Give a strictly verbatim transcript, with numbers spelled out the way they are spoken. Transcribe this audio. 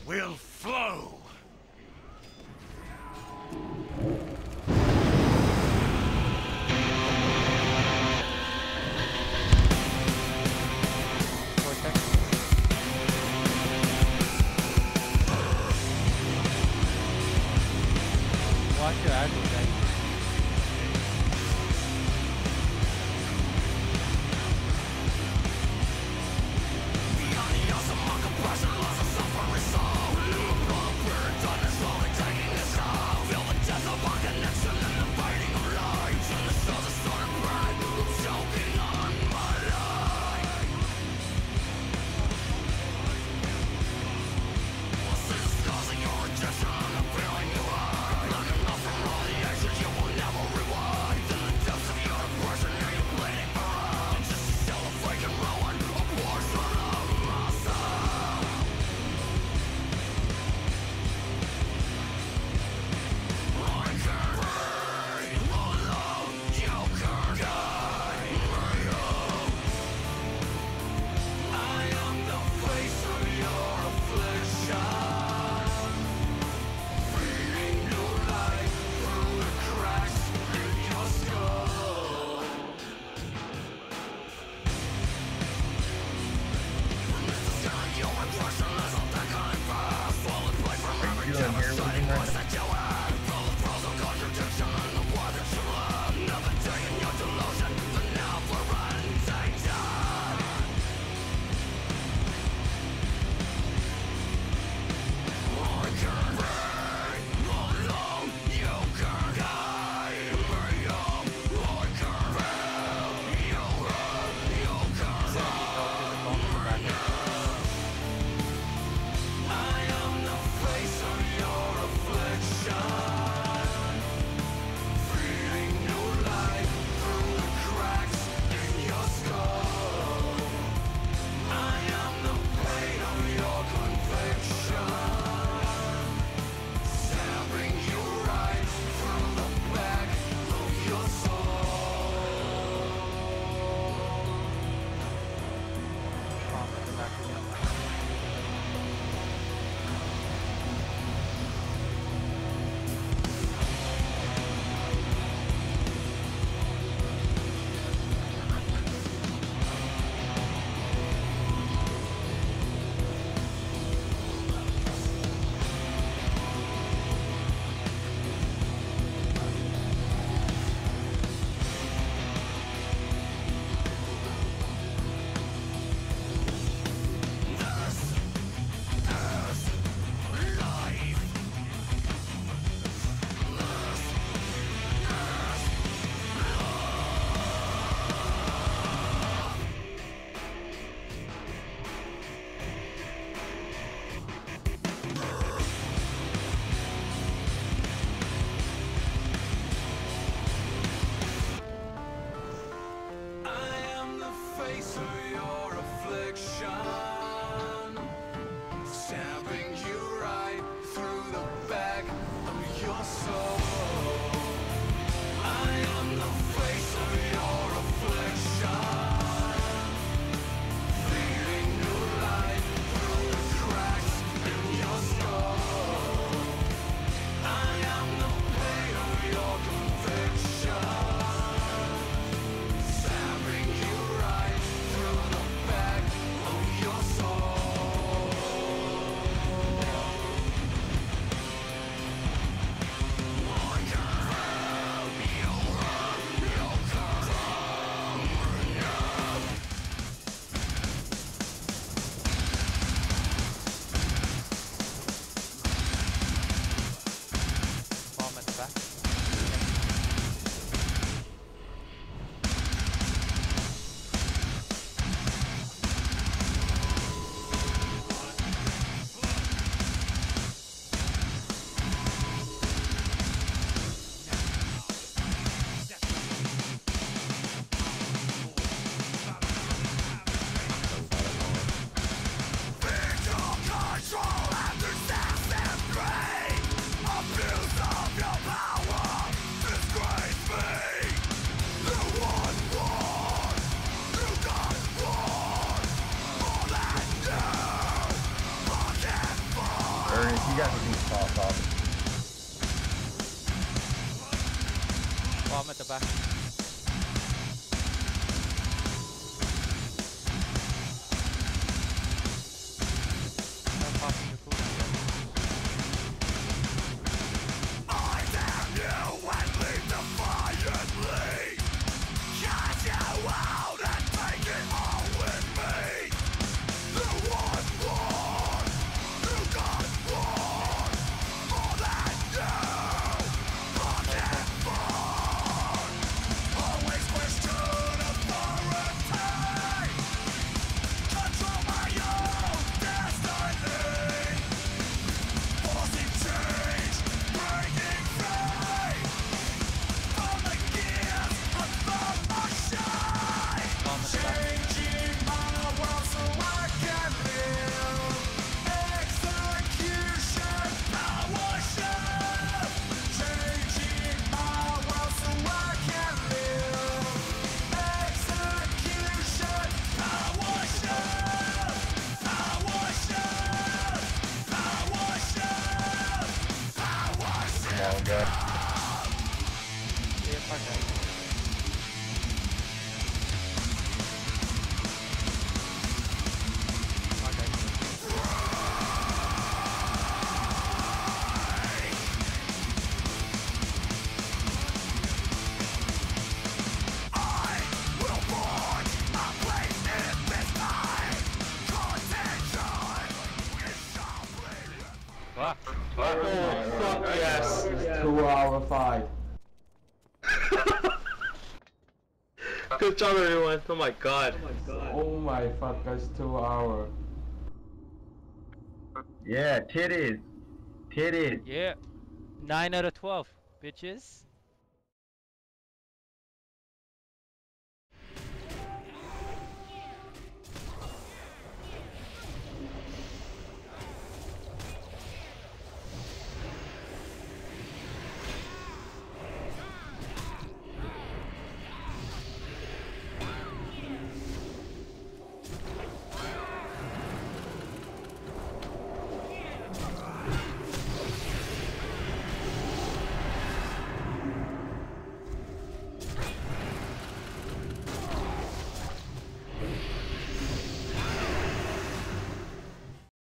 will flow. Watch your eyes, guys. Beyond the awesome, my compression loss of suffering soul. guys are being tossed off. Bomb at the back. I'm popping the cooldown. I damn you and leave defiantly. Cast you out and take it all with me. The one born who got born more than you. Forget always question authority. Control my own destiny. Forcing change, breaking free from the gears of the machine. Bomb at the back. Changing my world so I can live. Execution, power shift. Changing my world so I can live. Execution, power shift. Power shift. Power shift. Power shift. Come on, guys. Yeah, fuck that. Okay. I will forge a place in this time. Contention, we shall bleed. Fuck. Oh, fuck yes. Two hour five. Good job, everyone. Oh my god. Oh my fuck, that's two hour. Yeah, titties. Titties. Yeah. nine out of twelve, bitches.